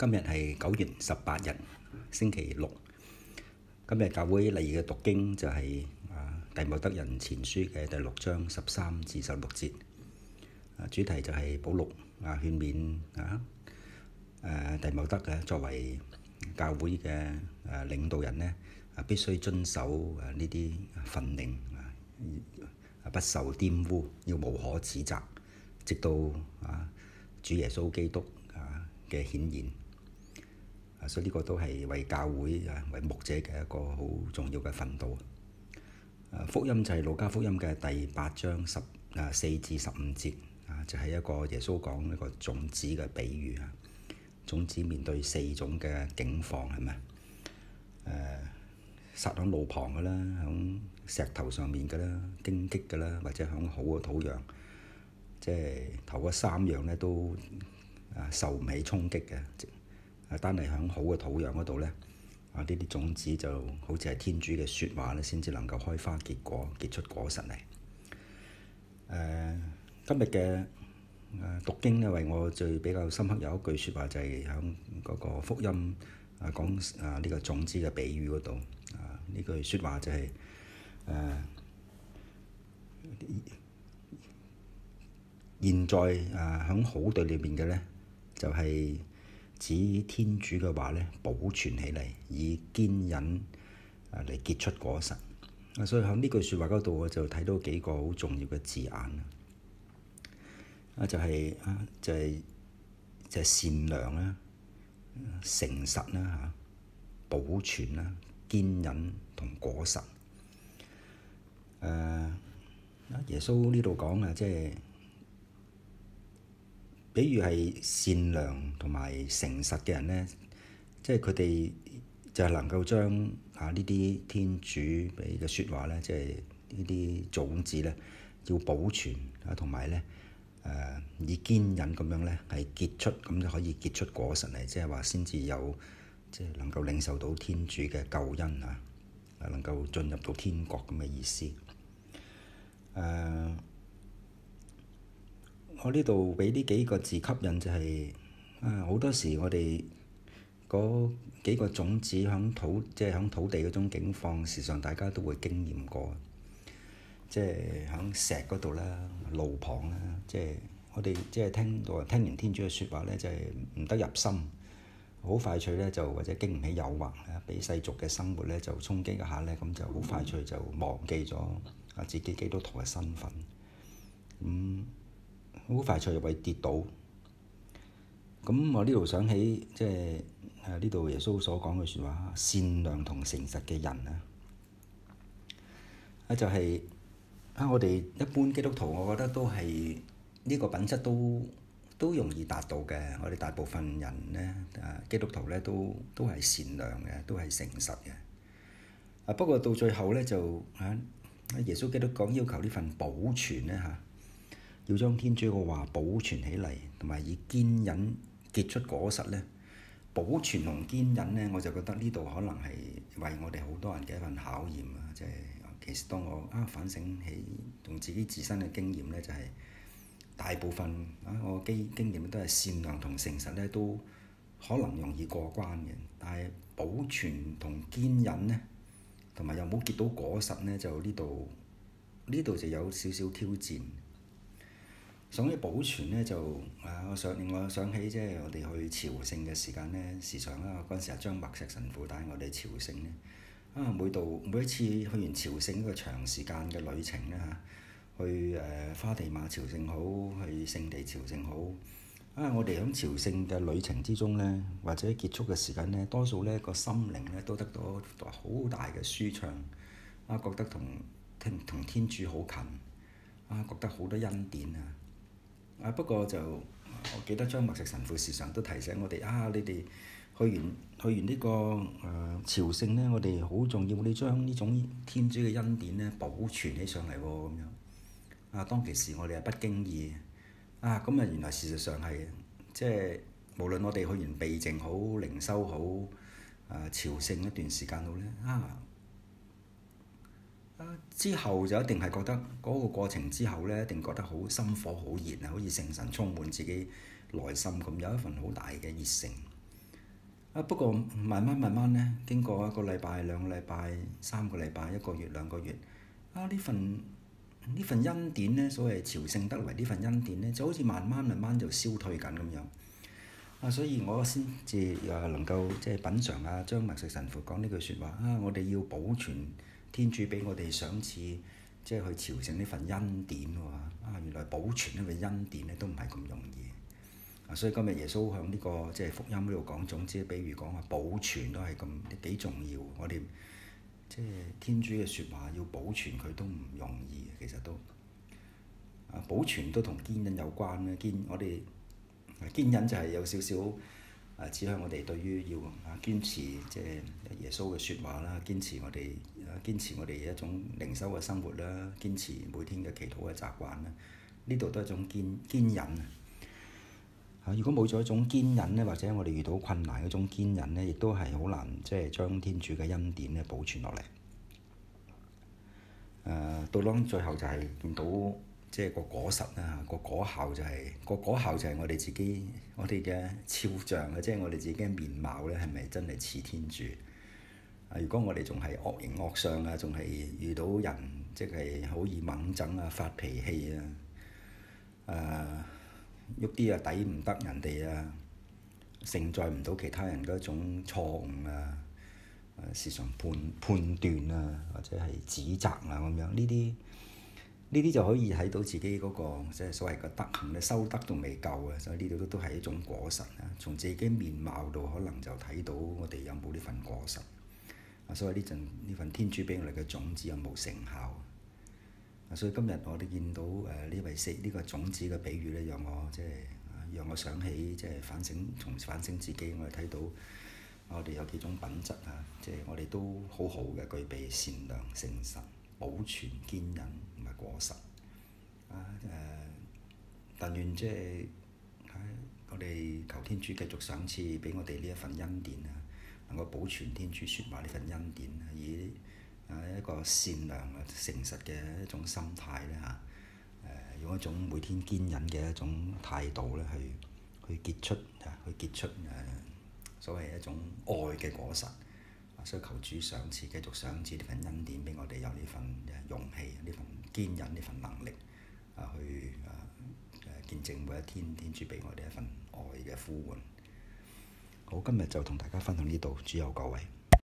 今日係9月18日，星期六。今日教會嚟嘅讀經就係弟茂德人前書嘅第6章13至16節。主題就係保祿勸勉弟茂德嘅作為教會嘅領導人呢，必須遵守呢啲訓令，不受玷污，要無可指責，直到主耶穌基督嘅顯現。所以呢個都係為教會為牧者嘅一個好重要嘅訓導。福音就係路加福音嘅第8章14至15節，就係一個耶穌講一個種子嘅比喻。種子面對4種嘅境況，係咪？撒喺路旁嘅啦，喺石頭上面嘅啦，荊棘嘅啦，或者喺好嘅土壤，即係頭嗰3樣咧都受唔起衝擊嘅。單係喺好嘅土壤嗰度咧，呢啲種子就好似係天主嘅説話咧，先至能夠開花結果，結出果實嚟。今日嘅讀經咧，為我最比較深刻有一句説話，就係喺嗰個福音講呢個種子嘅比喻嗰度。呢句説話就係現在喺好隊裏面嘅咧，就係指天主嘅話咧，保存起嚟，以堅忍嚟結出果實。所以喺呢句説話嗰度，我就睇到幾個好重要嘅字眼。就係善良啦、誠實啦、保存啦、堅忍同果實。耶穌呢度講即係比如係善良同埋誠實嘅人咧，即係佢哋就係能夠將呢啲天主俾嘅説話咧，即係呢啲種子咧，要保存同埋咧以堅忍咁樣咧係結出，咁就可以結出果實嚟，即係話先至有即係能夠領受到天主嘅救恩能夠進入到天國咁嘅意思。我呢度俾呢幾個字吸引，就係好多時我哋嗰幾個種子響土地嗰種境況，事實上大家都會經驗過，即係響石嗰度啦、路旁啦，即係我哋即係聽完天主嘅説話咧，就係唔得入心，好快脆咧就或者經唔起誘惑俾世俗嘅生活咧就衝擊一下咧，咁就好快脆就忘記咗自己基督徒嘅身份，好快脆就會跌倒。咁我呢度想起即係呢度耶穌所講嘅説話，善良同誠實嘅人就係我哋一般基督徒，我覺得都係呢個品質都容易達到嘅。我哋大部分人咧基督徒咧都係善良嘅，都係誠實嘅。不過到最後咧就耶穌基督講要求呢份保存咧要將天主嘅話保存起嚟，同埋以堅忍結出果實咧。保存同堅忍咧，我就覺得呢度可能係為我哋好多人嘅一份考驗啊！即係其實當我反省起同自己自身嘅經驗咧，就係大部分我經驗都係善良同誠實咧，都可能容易過關嘅。但係保存同堅忍咧，同埋又冇結到果實咧，就呢度就有少少挑戰。想起保存咧，就我想起即係我哋去朝聖嘅時間咧，時常嗰陣時張默錫神父帶我哋朝聖咧，每一次去完朝聖呢個長時間嘅旅程咧去花地瑪朝聖好，去聖地朝聖好，我哋喺朝聖嘅旅程之中咧，或者結束嘅時間咧，多數咧個心靈咧都得到好大嘅舒暢，覺得同天主好近，覺得好多恩典不過就我記得張默錫神父時常都提醒我哋你哋去完呢個朝聖咧，我哋好重要，你將呢種天主嘅恩典咧保存起上嚟咁樣。當其時我哋係不經意咁原來事實上係即係無論我哋去完避靜好、靈修好、朝聖一段時間好咧之後就一定係覺得嗰個過程之後咧，一定覺得好心火好熱好似聖神充滿自己內心咁，有一份好大嘅熱誠。 不過慢慢咧，經過1個禮拜、2個禮拜、3個禮拜、1個月、2個月，呢份恩典咧，所謂朝聖得嚟呢份恩典咧，就好似慢慢就消退緊咁樣。所以我先至能夠即係品嚐張默石神父講呢句説話我哋要保存天主俾我哋賞賜，即係去朝聖呢份恩典喎。原來保存呢份恩典咧都唔係咁容易。所以今日耶穌向呢個即係福音呢度講種子，比如講話保存都係咁幾重要。我哋即係天主嘅説話要保存佢都唔容易，其實都保存都同堅忍有關嘅。我哋堅忍就係有少少指向我哋對於要堅持即係耶穌嘅説話啦，堅持我哋一種靈修嘅生活啦，堅持每天嘅祈禱嘅習慣啦。呢度都係一種堅忍。如果冇咗一種堅忍咧，或者我哋遇到困難嗰種堅忍咧，亦都係好難即係將天主嘅恩典咧保存落嚟。到咗最後就係見到即係個果實啦，個果效就係我哋自己，我哋嘅肖像即係我哋自己嘅面貌咧，係咪真係似天主？如果我哋仲係惡形惡相仲係遇到人即係好易猛憎發脾氣喐啲抵唔得人哋承載唔到其他人嗰種錯誤時常判斷或者係指責咁樣，呢啲就可以睇到自己嗰個即係所謂嘅德行咧，修德仲未夠所以呢度都係一種果實從自己面貌度可能就睇到我哋有冇呢份果實所以呢份天主俾我哋嘅種子有冇成效所以今日我哋見到呢個種子嘅比喻咧，讓我想起即係反省自己，我哋睇到我哋有幾種品質即係我哋都好好嘅，具備善良、誠實、保存、堅忍同埋果實但願即係我哋求天主繼續賞賜俾我哋呢一份恩典能夠保存天主説話呢份恩典以一個善良誠實嘅一種心態咧用一種每天堅忍嘅一種態度咧去結出所謂一種愛嘅果實所以求主繼續賞賜呢份恩典俾我哋有呢份勇氣、呢份堅忍、呢份能力去見證每一天天主俾我哋一份愛嘅呼喚。好，今日就同大家分享呢度，主佑各位。